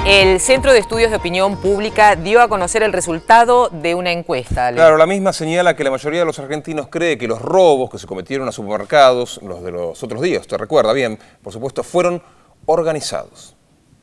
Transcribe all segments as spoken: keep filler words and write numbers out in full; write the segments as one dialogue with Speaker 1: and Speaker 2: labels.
Speaker 1: El Centro de Estudios de Opinión Pública dio a conocer el resultado de una encuesta.
Speaker 2: Claro, la misma señala que la mayoría de los argentinos cree que los robos que se cometieron a supermercados, los de los otros días, ¿te recuerda bien? Por supuesto, fueron organizados.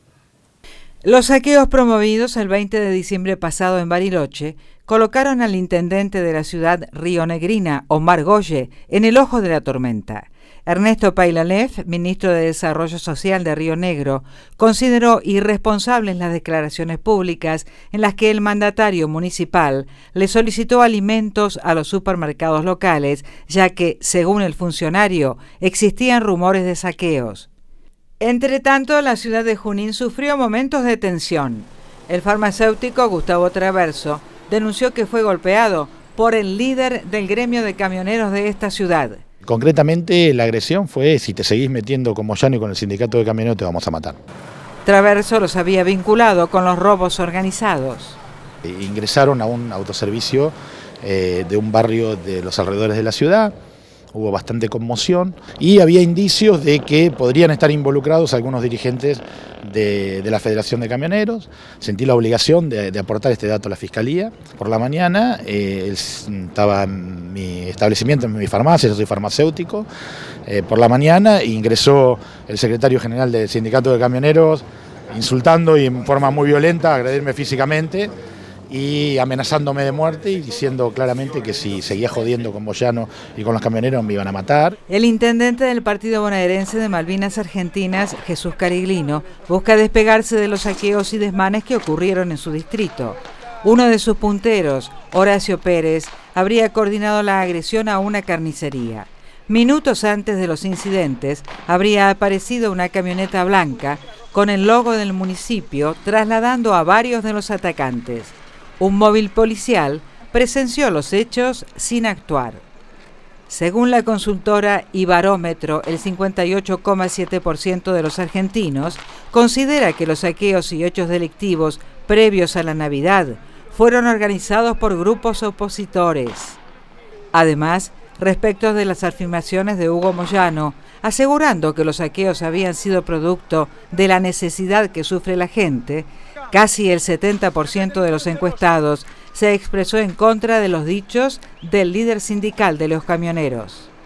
Speaker 3: Los saqueos promovidos el veinte de diciembre pasado en Bariloche colocaron al intendente de la ciudad rionegrina, Omar Goye, en el ojo de la tormenta. Ernesto Pailalev, ministro de Desarrollo Social de Río Negro, consideró irresponsables las declaraciones públicas en las que el mandatario municipal le solicitó alimentos a los supermercados locales, ya que, según el funcionario, existían rumores de saqueos. Entre tanto, la ciudad de Junín sufrió momentos de tensión. El farmacéutico Gustavo Traverso denunció que fue golpeado por el líder del gremio de camioneros de esta ciudad.
Speaker 4: Concretamente, la agresión fue: si te seguís metiendo con Moyano y con el sindicato de camioneros te vamos a matar.
Speaker 3: Traverso los había vinculado con los robos organizados.
Speaker 4: Ingresaron a un autoservicio eh, de un barrio de los alrededores de la ciudad. Hubo bastante conmoción y había indicios de que podrían estar involucrados algunos dirigentes de, de la Federación de Camioneros. Sentí la obligación de, de aportar este dato a la Fiscalía. Por la mañana eh, estaba en mi establecimiento, en mi farmacia, yo soy farmacéutico. Eh, por la mañana ingresó el secretario general del Sindicato de Camioneros insultando y en forma muy violenta, agredirme físicamente y amenazándome de muerte y diciendo claramente que si seguía jodiendo con Moyano y con los camioneros me iban a matar.
Speaker 3: El intendente del partido bonaerense de Malvinas Argentinas, Jesús Cariglino, busca despegarse de los saqueos y desmanes que ocurrieron en su distrito. Uno de sus punteros, Horacio Pérez, habría coordinado la agresión a una carnicería. Minutos antes de los incidentes, habría aparecido una camioneta blanca con el logo del municipio trasladando a varios de los atacantes. Un móvil policial presenció los hechos sin actuar. Según la consultora Ibarómetro, el cincuenta y ocho coma siete por ciento de los argentinos considera que los saqueos y hechos delictivos previos a la Navidad fueron organizados por grupos opositores. Además, respecto de las afirmaciones de Hugo Moyano, asegurando que los saqueos habían sido producto de la necesidad que sufre la gente, casi el setenta por ciento de los encuestados se expresó en contra de los dichos del líder sindical de los camioneros.